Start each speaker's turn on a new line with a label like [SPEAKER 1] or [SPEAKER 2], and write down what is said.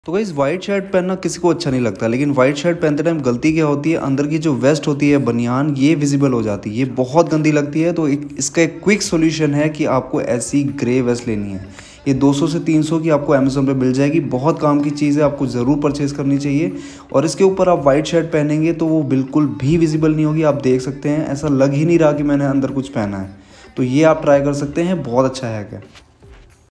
[SPEAKER 1] तो guys white shirt पहनना किसी को अच्छा नहीं लगता, लेकिन वाइट शर्ट पहनते टाइम गलती क्या होती है, अंदर की जो वेस्ट होती है बनियान ये विजिबल हो जाती है, ये बहुत गंदी लगती है। तो इसका एक क्विक सॉल्यूशन है कि आपको ऐसी ग्रे वेस्ट लेनी है। ये 200 से 300 की आपको अमेज़ोन पे मिल जाएगी, बहुत काम की चीज़ है, आपको ज़रूर परचेज़ करनी चाहिए। और इसके ऊपर आप वाइट शर्ट पहनेंगे तो वो बिल्कुल भी विजिबल नहीं होगी। आप देख सकते हैं, ऐसा लग ही नहीं रहा कि मैंने अंदर कुछ पहना है। तो ये आप ट्राई कर सकते हैं, बहुत अच्छा है।